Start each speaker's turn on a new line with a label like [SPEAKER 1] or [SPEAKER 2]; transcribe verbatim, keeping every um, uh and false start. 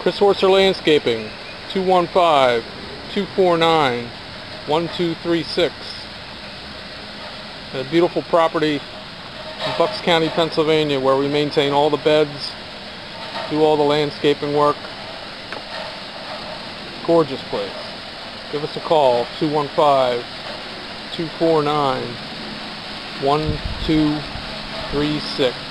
[SPEAKER 1] Chris Horser Landscaping, two one five, two four nine, one two three six. A beautiful property in Bucks County, Pennsylvania, where we maintain all the beds, do all the landscaping work. Gorgeous place. Give us a call, two one five, two four nine, one two three six.